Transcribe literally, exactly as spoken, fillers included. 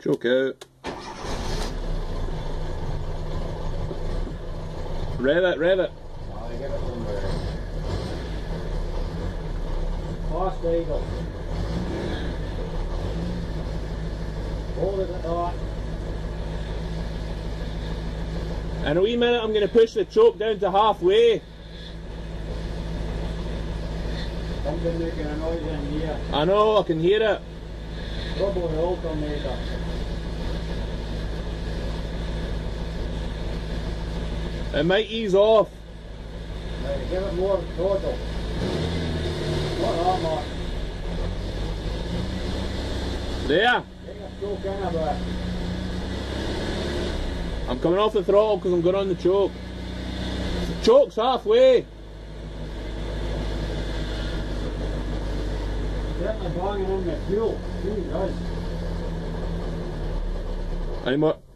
Choke out. Rev it, rev it. I'll give it some there. Fast eagle. Hold it at that. In a wee minute I'm going to push the choke down to halfway. Something making a noise in here. I know, I can hear it. Probably the alternator. It might ease off. Right, give it more total. What that much? There. Take a choke in a bit. I'm coming off the throttle because I'm going on the choke. The choke's halfway. Certainly banging in the fuel. Jesus. Any more?